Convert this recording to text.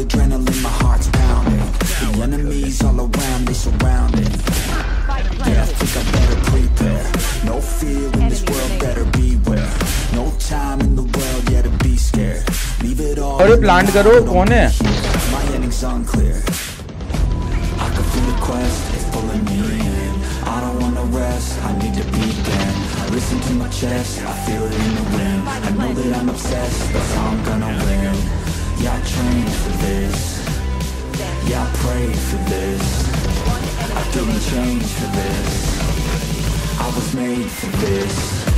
adrenaline, my heart's pounding. The enemies all around, they surround it. Yeah, I think I better prepare. No fear in this world, better beware. No time in the world, yeah, to be scared. Leave it all. अरे plant करो, कौन है? My ending's unclear. I can feel the quest, it's pulling me in. I don't wanna rest, I need to begin. Listen to my chest, I feel it in the wind. I know that I'm obsessed, that's how I'm gonna win. Yeah, I trained for this. Yeah, I prayed for this. I didn't change for this. I was made for this.